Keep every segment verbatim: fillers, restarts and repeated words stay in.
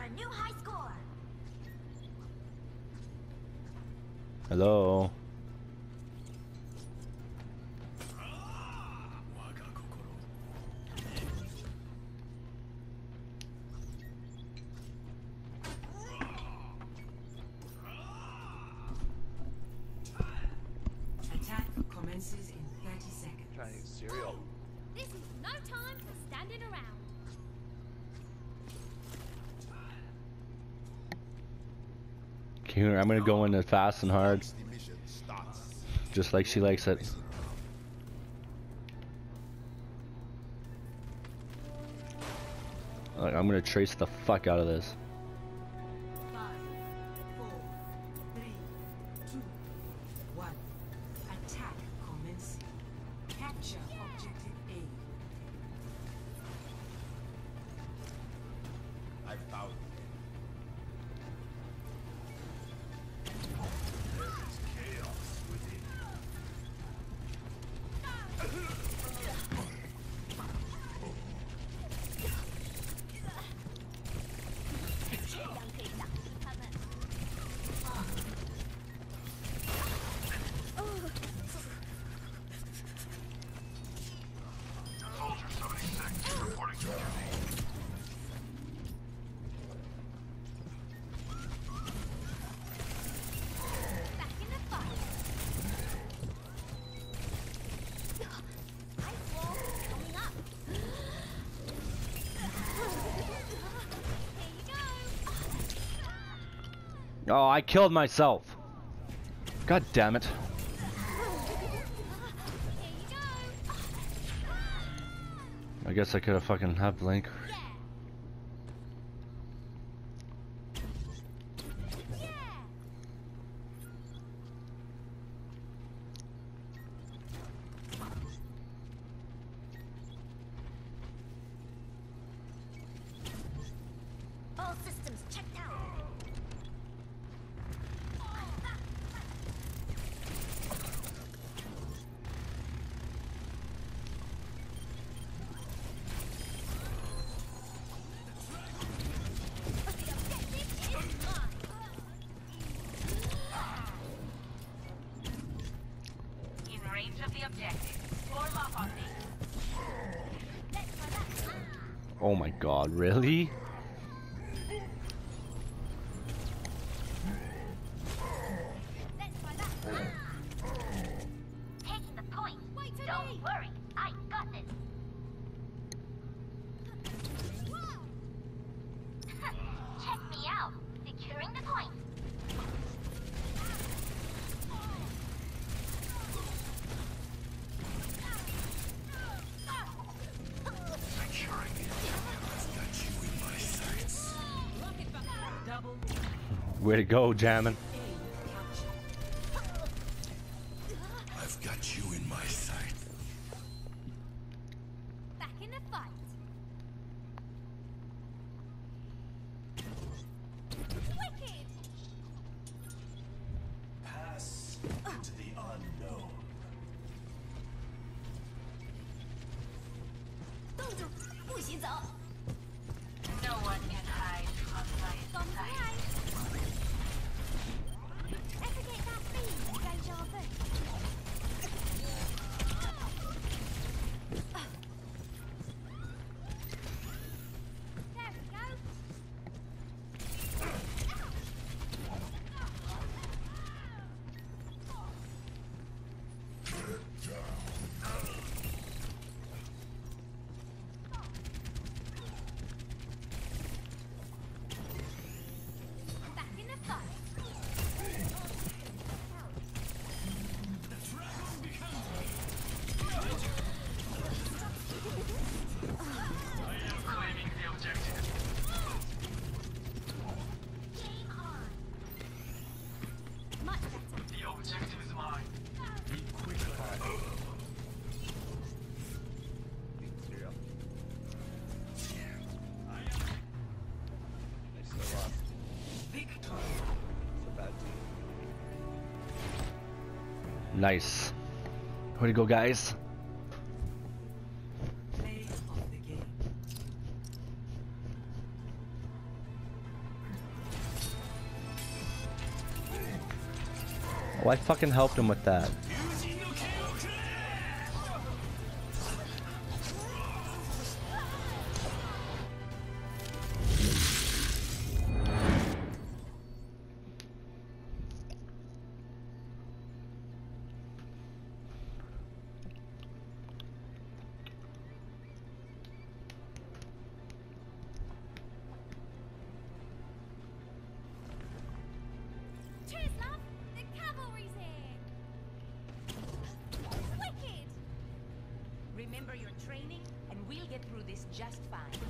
a new high score. Hello. Attack commences in thirty seconds. Chinese cereal. This is no time for standing around. Here, I'm gonna go in fast and hard, just like she likes it. Like, I'm gonna trace the fuck out of this. Five, four, three, two, one. Attack commencing. Capture objective A. I found Oh, I killed myself. God damn it. I guess I could have fucking have Blink. All systems checked out. In range of the objective. Form up on me. Oh my god, really? Taking the point. Wait for Don't me. worry. I got this. Check me out. Securing the point. Double Way to go, Jammin'. I've got you in my sight. Back in the fight. Wicked. Pass into the unknown. 冻住，不许走。 No one can hide from my 放开 sight. Navigate that beam, deja vu. There we go. Back in the fight. Claiming the objective. Game on. Much better. The objective is mine. Nice. Way to go, guys. play of the game. Oh, I fucking helped him with that. Cheers, love! The cavalry's here! Wicked! Remember your training, and we'll get through this just fine.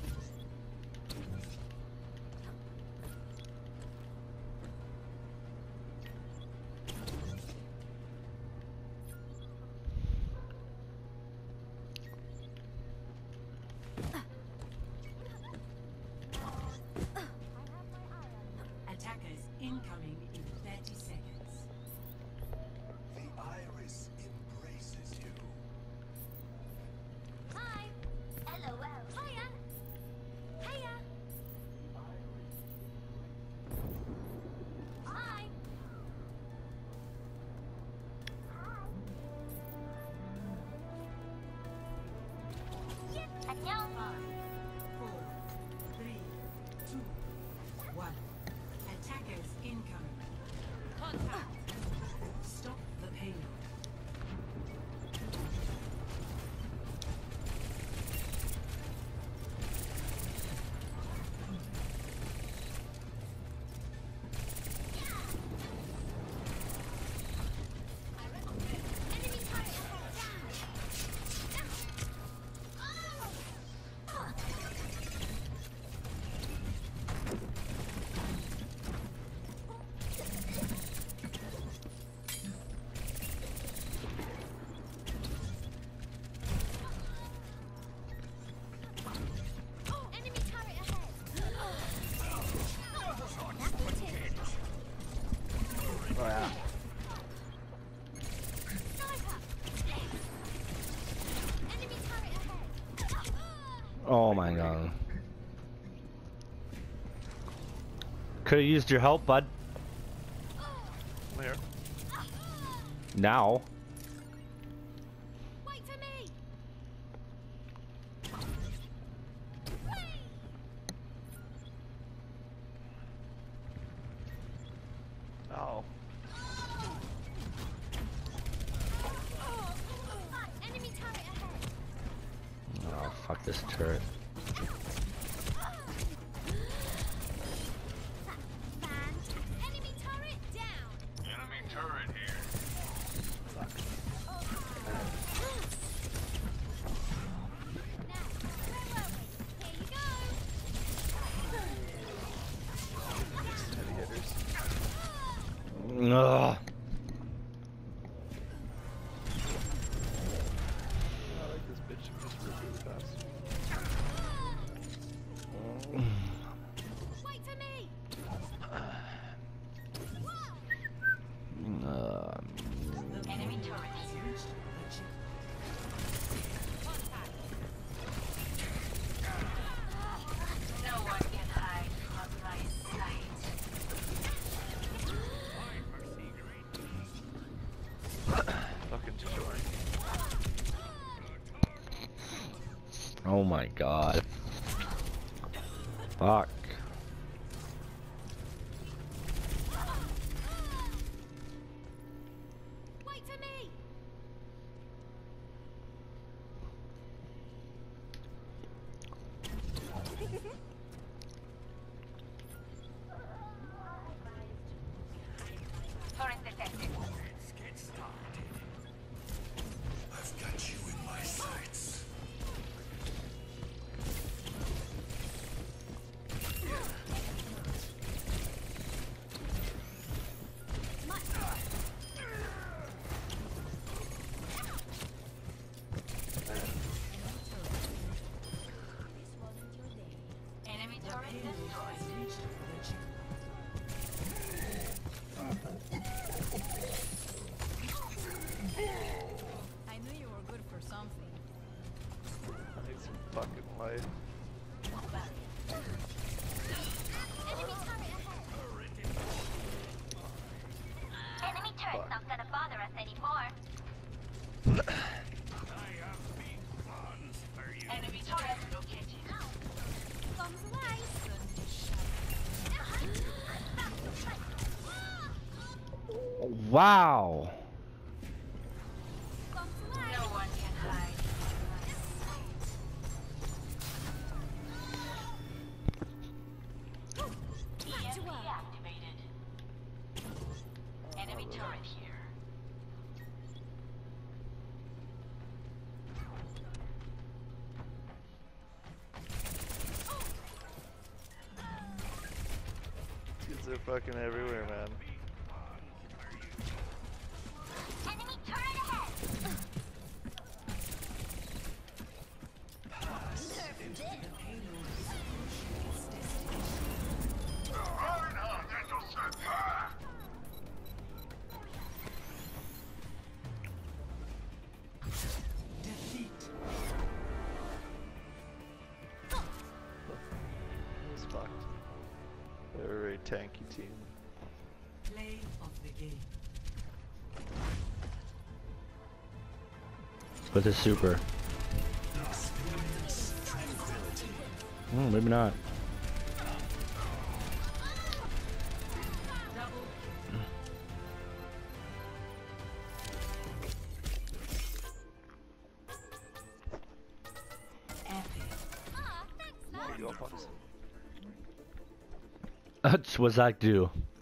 Attackers incoming in thirty seconds. The iris embraces you. Hi! LOL. Hiya! Hiya! Hi! Yep, 안녕! Five, four, three, two, one. Attackers incoming. Contact. Stop the payload. Enemy turret down! Enemy turret ahead! That's the tip. Oh, yeah. Sniper! Enemy turret ahead! Oh my god. Could have used your help, bud. Where? Now. Wait for me! Oh. Enemy turret ahead! Oh, fuck this turret. Fantastic! Enemy turret down! Enemy turret here. Now, where were we? Here you go! Heavy hitters. Ugh. I like this bitch. She just moves really fast. Wait for me! Um, Enemy turret. Has reached the chip. No one can hide from my sight. Fucking destroying. oh my god. Fuck. Wait for me! Turret detected. Let's get started. I've got you in my sights. Enemy turret Payload destroyed. has reached the chip. I knew you were good for something. I need some fucking light. Enemy turret ahead! Enemy turret Fuck. knocked Wow. Come to life. No one can hide. E M P activated. Enemy turret here. Kids are fucking everywhere, man. Enemy turret ahead. Nerf dead. Defeat. It's fucked. They're a very tanky team. Play of the game. With a super. Hmm, maybe not. Double epic. Ah, thanks, There man. you go, Fox. What was that do?